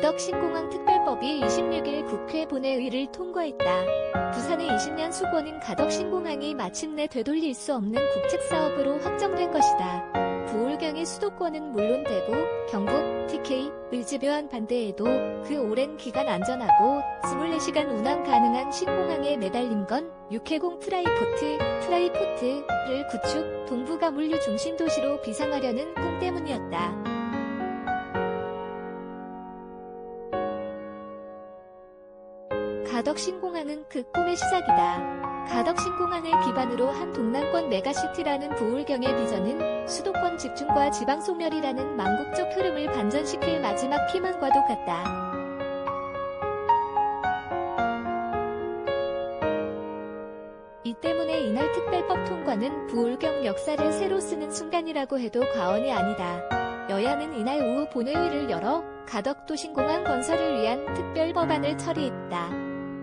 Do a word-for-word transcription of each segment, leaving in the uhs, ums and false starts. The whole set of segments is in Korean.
가덕 신공항 특별법이 이십육 일 국회 본회의를 통과했다. 부산의 이십 년 수고는 가덕 신공항이 마침내 되돌릴 수 없는 국책사업으로 확정된 것이다. 부울경의 수도권은 물론 대구, 경북, 티케이, 을지로한 반대에도 그 오랜 기간 안전하고 이십사 시간 운항 가능한 신공항에 매달린 건 육해공 프라이포트, 프라이포트를 구축, 동북아 물류 중심 도시로 비상하려는 꿈 때문이었다. 가덕 신공항은 그 꿈의 시작이다. 가덕 신공항을 기반으로 한 동남권 메가시티라는 부울경의 비전은 수도권 집중과 지방 소멸이라는 망국적 흐름을 반전시킬 마지막 희망과도 같다. 이 때문에 이날 특별법 통과는 부울경 역사를 새로 쓰는 순간이라고 해도 과언이 아니다. 여야는 이날 오후 본회의를 열어 가덕도 신공항 건설을 위한 특별법안을 처리했다.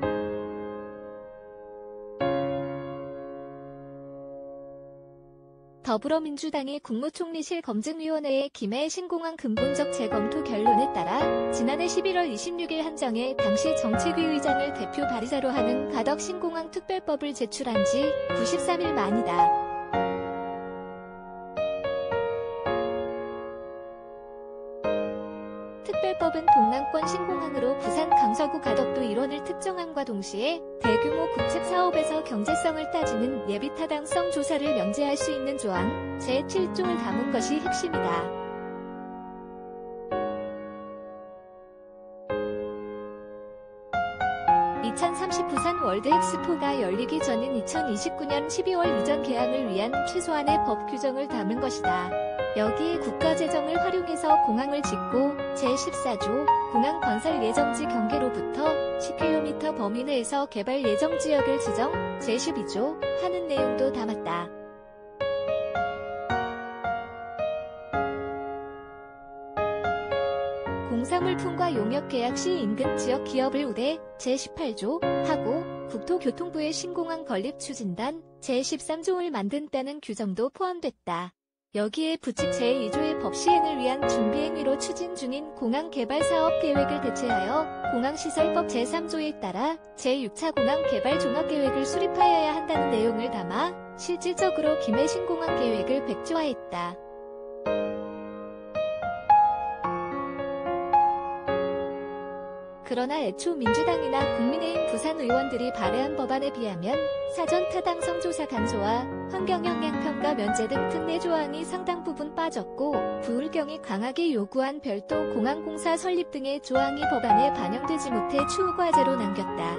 더불어민주당의 국무총리실 검증위원회의 김해 신공항 근본적 재검토 결론에 따라 지난해 십일월 이십육 일 한정에 당시 정책위 의장을 대표 발의자로 하는 가덕 신공항 특별법을 제출한 지 구십삼 일 만이다. 특별법은 동남권 신공항으로 부산 강서구 가덕도 일원을 특정함과 동시에 대규모 국책 사업에서 경제성을 따지는 예비타당성 조사를 면제할 수 있는 조항 제칠 조를 담은 것이 핵심이다. 이천삼십 부산 월드 엑스포가 열리기 전인 이천이십구 년 십이월 이전 개항을 위한 최소한의 법 규정을 담은 것이다. 여기에 국가재정을 활용해서 공항을 짓고 제십사 조 공항 건설 예정지 경계로부터 십 킬로미터 범위 내에서 개발 예정지역을 지정 제십이 조 하는 내용도 담았다. 공사물품과 용역 계약 시 인근 지역 기업을 우대 제십팔 조 하고 국토교통부의 신공항 건립 추진단 제십삼 조를 만든다는 규정도 포함됐다. 여기에 부칙 제이 조의 법 시행을 위한 준비행위로 추진 중인 공항개발사업계획을 대체하여 공항시설법 제삼 조에 따라 제육 차 공항개발종합계획을 수립하여야 한다는 내용을 담아 실질적으로 김해 신공항 계획을 백조화했다. 그러나 애초 민주당이나 국민의힘 부산 의원들이 발의한 법안에 비하면 사전 타당성 조사 간소화, 환경영향평가 면제 등 특례 조항이 상당 부분 빠졌고 부울경이 강하게 요구한 별도 공항공사 설립 등의 조항이 법안에 반영되지 못해 추후 과제로 남겼다.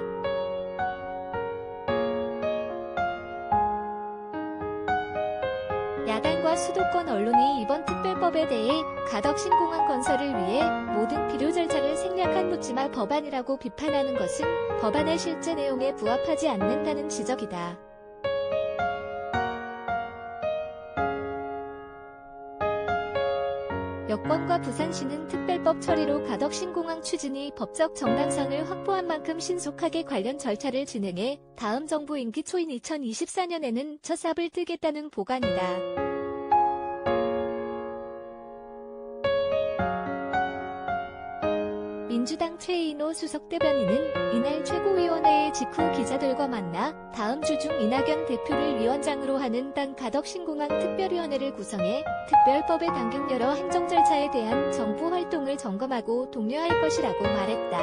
야당과 수도권 언론이 이번 특별법에 대해 가덕 신공항 건설을 위해 모든 필요 절차를 생략한 묻지마 법안이라고 비판하는 것은 법안의 실제 내용에 부합하지 않는다는 지적이다. 여권과 부산시는 특별법 처리로 가덕 신공항 추진이 법적 정당성을 확보한 만큼 신속하게 관련 절차를 진행해 다음 정부 임기 초인 이천이십사 년에는 첫 삽을 뜨겠다는 보관이다. 민주당 최인호 수석대변인은 이날 최고위원회의 직후 기자들과 만나 다음 주 중 이낙연 대표를 위원장으로 하는 당 가덕 신공항 특별위원회를 구성해 특별법에 담긴 여러 행정 절차에 대한 정부 활동을 점검하고 독려할 것이라고 말했다.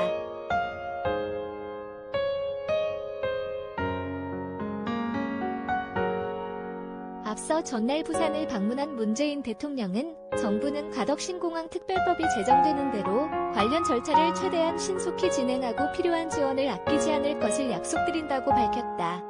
앞서 전날 부산을 방문한 문재인 대통령은 정부는 가덕 신공항 특별법이 제정되는 대로 관련 절차를 최대한 신속히 진행하고 필요한 지원을 아끼지 않을 것을 약속드린다고 밝혔다.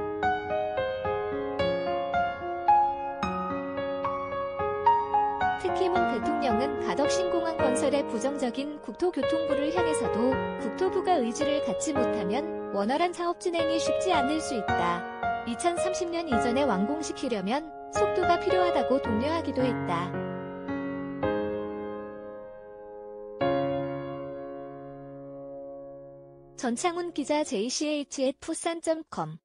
특히 문 대통령은 가덕 신공항 건설에 부정적인 국토교통부를 향해서도 국토부가 의지를 갖지 못하면 원활한 사업 진행이 쉽지 않을 수 있다. 이천삼십 년 이전에 완공시키려면 속도가 필요하다고 독려하기도 했다. 전창훈 기자 제이씨에이치 앳 부산 닷 컴